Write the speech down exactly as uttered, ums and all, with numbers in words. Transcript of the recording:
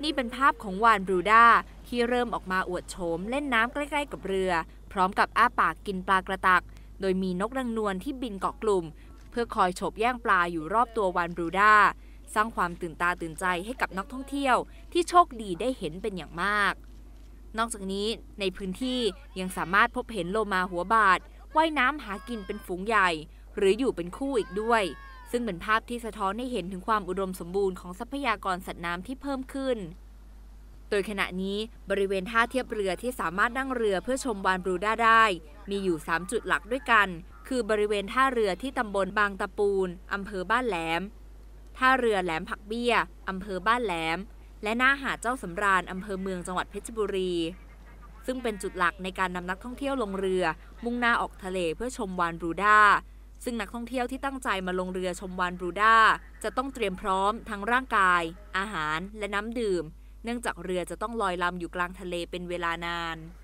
นี่เป็นภาพของวานบรูด้าที่เริ่มออกมาอวดโฉมเล่นน้ำใกล้ๆกับเรือพร้อมกับอ้าปากกินปลากระตักโดยมีนกนางนวลที่บินเกาะกลุ่มเพื่อคอยฉบแย่งปลาอยู่รอบตัววานบรูด้าสร้างความตื่นตาตื่นใจให้กับนักท่องเที่ยวที่โชคดีได้เห็นเป็นอย่างมากนอกจากนี้ในพื้นที่ยังสามารถพบเห็นโลมาหัวบาดว่ายน้ำหากินเป็นฝูงใหญ่หรืออยู่เป็นคู่อีกด้วยซึ่งเป็นภาพที่สะท้อนให้เห็นถึงความอุดมสมบูรณ์ของทรัพยากรสัตว์น้ำที่เพิ่มขึ้นโดยขณะนี้บริเวณท่าเทียบเรือที่สามารถนั่งเรือเพื่อชมวานบรูด้าได้มีอยู่สามจุดหลักด้วยกันคือบริเวณท่าเรือที่ตำบลบางตะปูนอำเภอบ้านแหลมท่าเรือแหลมผักเบี้ยอำเภอบ้านแหลมและหน้าหาดเจ้าสำราญอำเภอเมืองจังหวัดเพชรบุรีซึ่งเป็นจุดหลักในการนำนักท่องเที่ยวลงเรือมุ่งหน้าออกทะเลเพื่อชมวานบรูด้าซึ่งนักท่องเที่ยวที่ตั้งใจมาลงเรือชมวานบรูด้าจะต้องเตรียมพร้อมทั้งร่างกายอาหารและน้ำดื่มเนื่องจากเรือจะต้องลอยลำอยู่กลางทะเลเป็นเวลานาน